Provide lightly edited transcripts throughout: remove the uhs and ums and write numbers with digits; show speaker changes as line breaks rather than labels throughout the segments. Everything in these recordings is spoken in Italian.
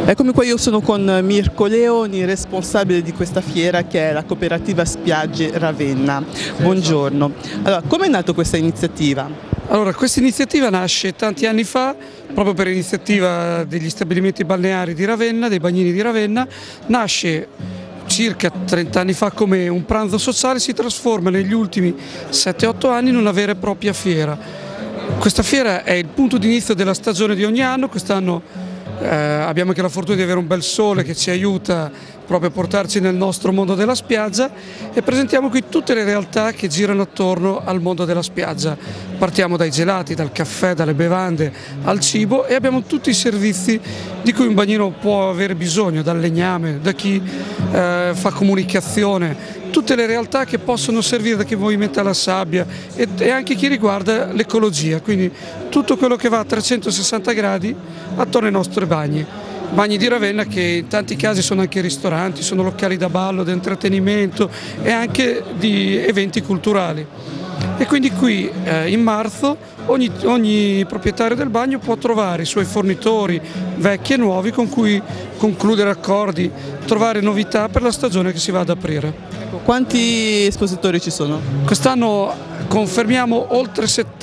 Eccomi qua, io sono con Mirko Leoni, responsabile di questa fiera che è la Cooperativa Spiagge Ravenna. Buongiorno. Allora, come è nata questa iniziativa?
Allora, questa iniziativa nasce tanti anni fa, proprio per iniziativa degli stabilimenti balneari di Ravenna, dei bagnini di Ravenna. Nasce circa 30 anni fa come un pranzo sociale, si trasforma negli ultimi 7-8 anni in una vera e propria fiera. Questa fiera è il punto di inizio della stagione di ogni anno. Quest'anno abbiamo anche la fortuna di avere un bel sole che ci aiuta proprio a portarci nel nostro mondo della spiaggia, e presentiamo qui tutte le realtà che girano attorno al mondo della spiaggia. Partiamo dai gelati, dal caffè, dalle bevande, al cibo, e abbiamo tutti i servizi di cui un bagnino può avere bisogno, dal legname, da chi fa comunicazione, tutte le realtà che possono servire, da chi movimenta la sabbia e anche chi riguarda l'ecologia, quindi tutto quello che va a 360 gradi attorno ai nostri bagni. Bagni di Ravenna che in tanti casi sono anche ristoranti, sono locali da ballo, di intrattenimento e anche di eventi culturali. E quindi qui in marzo ogni proprietario del bagno può trovare i suoi fornitori vecchi e nuovi con cui concludere accordi, trovare novità per la stagione che si va ad aprire.
Ecco, quanti espositori ci sono?
Quest'anno confermiamo oltre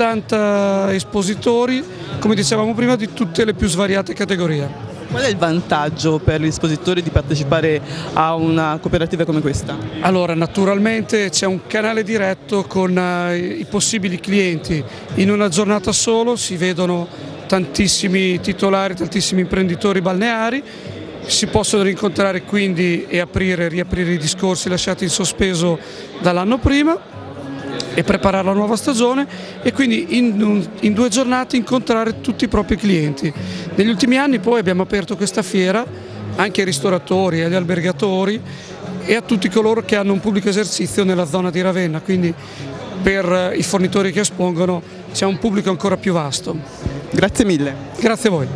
70 espositori, come dicevamo prima, di tutte le più svariate categorie.
Qual è il vantaggio per gli espositori di partecipare a una cooperativa come questa?
Allora, naturalmente c'è un canale diretto con i possibili clienti. In una giornata solo si vedono tantissimi titolari, tantissimi imprenditori balneari, si possono rincontrare quindi e riaprire i discorsi lasciati in sospeso dall'anno prima e preparare la nuova stagione, e quindi in 2 giornate incontrare tutti i propri clienti. Negli ultimi anni poi abbiamo aperto questa fiera anche ai ristoratori, agli albergatori e a tutti coloro che hanno un pubblico esercizio nella zona di Ravenna, quindi per i fornitori che espongono c'è un pubblico ancora più vasto.
Grazie mille.
Grazie a voi.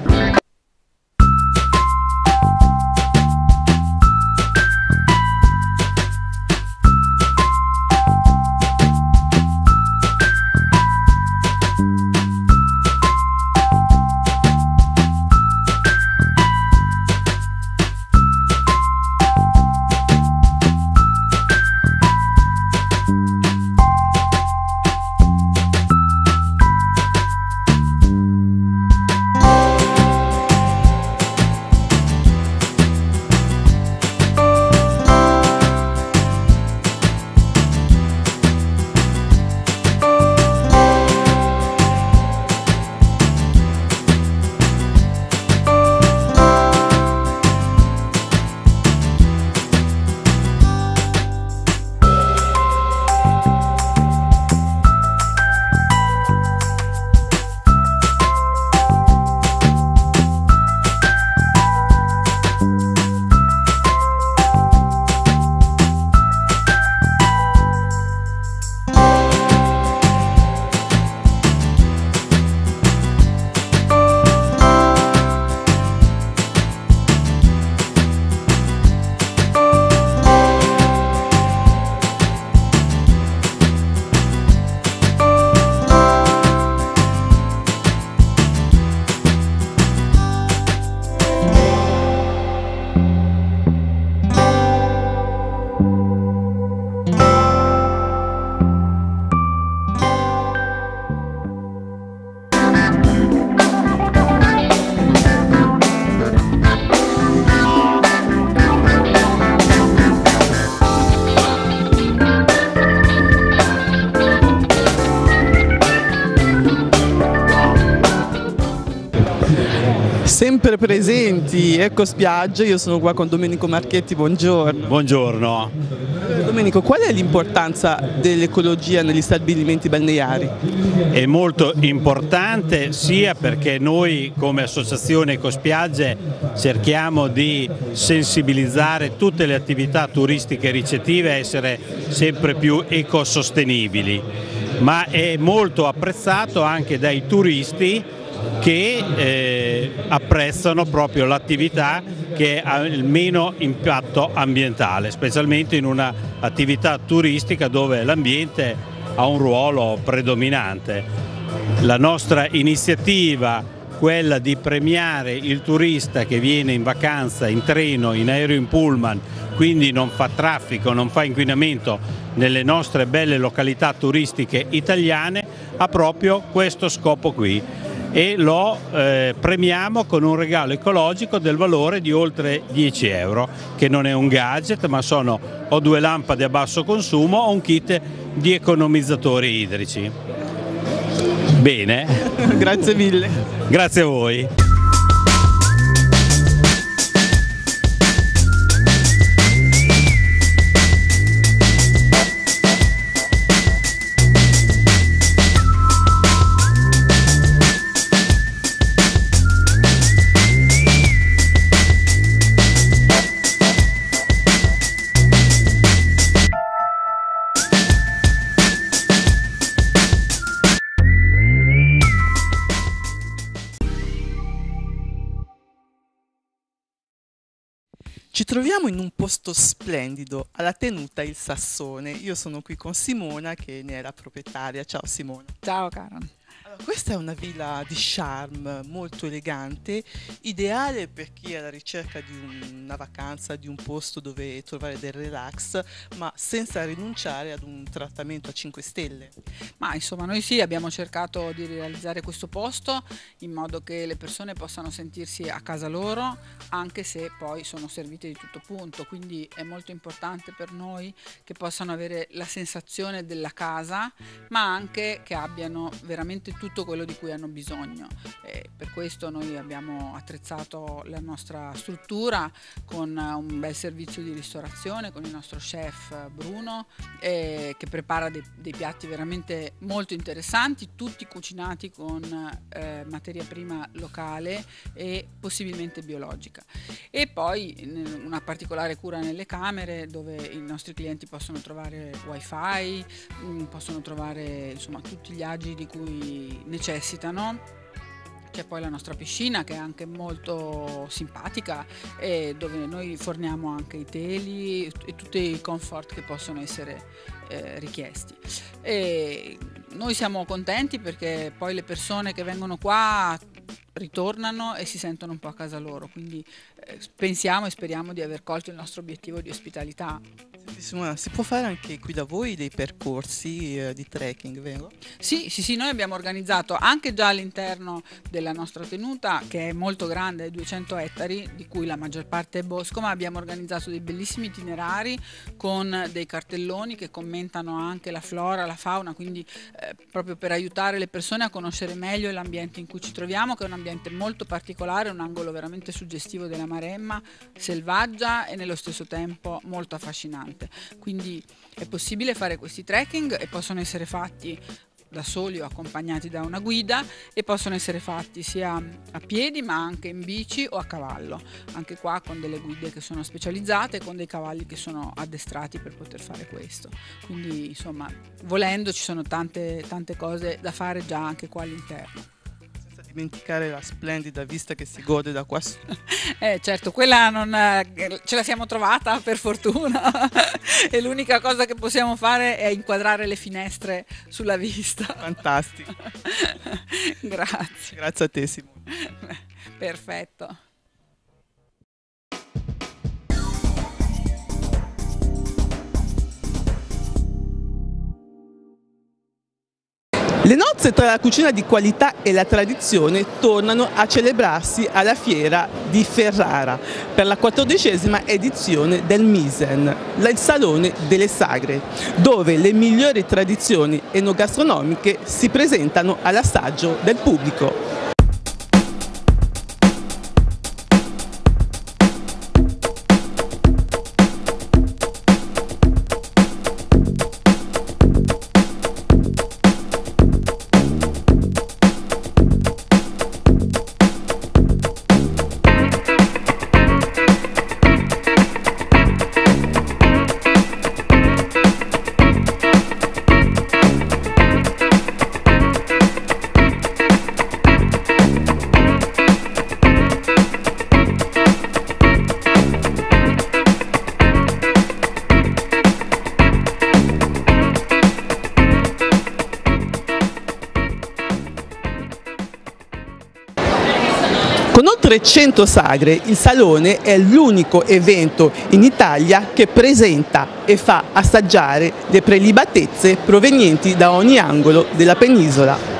Sempre presenti, ecco Spiagge, io sono qua con Domenico Marchetti, buongiorno.
Buongiorno.
Domenico, qual è l'importanza dell'ecologia negli stabilimenti balneari?
È molto importante sia perché noi come associazione Ecospiagge cerchiamo di sensibilizzare tutte le attività turistiche e ricettive a essere sempre più ecosostenibili, ma è molto apprezzato anche dai turisti che apprezzano proprio l'attività che ha il meno impatto ambientale, specialmente in un'attività turistica dove l'ambiente ha un ruolo predominante. La nostra iniziativa quella di premiare il turista che viene in vacanza in treno, in aereo, in pullman, quindi non fa traffico, non fa inquinamento nelle nostre belle località turistiche italiane, ha proprio questo scopo qui, e lo premiamo con un regalo ecologico del valore di oltre 10 euro, che non è un gadget, ma sono o 2 lampade a basso consumo o un kit di economizzatori idrici. Bene.
Grazie mille.
Grazie a voi.
Ci troviamo in un posto splendido, alla tenuta Il Sassone. Io sono qui con Simona, che ne è la proprietaria. Ciao Simona.
Ciao Karen.
Allora, questa è una villa di charme, molto elegante, ideale per chi è alla ricerca di una vacanza, di un posto dove trovare del relax, ma senza rinunciare ad un trattamento a 5 stelle.
Ma insomma noi sì, abbiamo cercato di realizzare questo posto in modo che le persone possano sentirsi a casa loro, anche se poi sono servite di tutto punto, quindi è molto importante per noi che possano avere la sensazione della casa, ma anche che abbiano veramente tutto quello di cui hanno bisogno. Per questo noi abbiamo attrezzato la nostra struttura con un bel servizio di ristorazione, con il nostro chef Bruno, che prepara dei piatti veramente molto interessanti, tutti cucinati con materia prima locale e possibilmente biologica. E poi una particolare cura nelle camere, dove i nostri clienti possono trovare wifi, possono trovare insomma tutti gli agi di cui necessitano. C'è poi la nostra piscina, che è anche molto simpatica, e dove noi forniamo anche i teli e tutti i comfort che possono essere richiesti. E noi siamo contenti perché poi le persone che vengono qua ritornano e si sentono un po' a casa loro, quindi pensiamo e speriamo di aver colto il nostro obiettivo di ospitalità.
Senti Simona, si può fare anche qui da voi dei percorsi di trekking, vero?
Sì, noi abbiamo organizzato anche già all'interno della nostra tenuta, che è molto grande, 200 ettari, di cui la maggior parte è bosco, ma abbiamo organizzato dei bellissimi itinerari con dei cartelloni che commentano anche la flora, la fauna, quindi proprio per aiutare le persone a conoscere meglio l'ambiente in cui ci troviamo, che è un ambiente molto particolare, un angolo veramente suggestivo della Maremma, selvaggia e nello stesso tempo molto affascinante. Quindi è possibile fare questi trekking e possono essere fatti da soli o accompagnati da una guida, e possono essere fatti sia a piedi ma anche in bici o a cavallo, anche qua con delle guide che sono specializzate e con dei cavalli che sono addestrati per poter fare questo. Quindi insomma, volendo, ci sono tante cose da fare già anche qua all'interno.
Dimenticare la splendida vista che si gode da qua.
Certo, quella non ce la siamo trovata per fortuna e l'unica cosa che possiamo fare è inquadrare le finestre sulla vista.
Fantastico.
Grazie.
Grazie a te Simona.
Perfetto.
Le nozze tra la cucina di qualità e la tradizione tornano a celebrarsi alla fiera di Ferrara per la 14ª edizione del Misen, il Salone delle Sagre, dove le migliori tradizioni enogastronomiche si presentano all'assaggio del pubblico. oltre 100 sagre, il Salone è l'unico evento in Italia che presenta e fa assaggiare le prelibatezze provenienti da ogni angolo della penisola.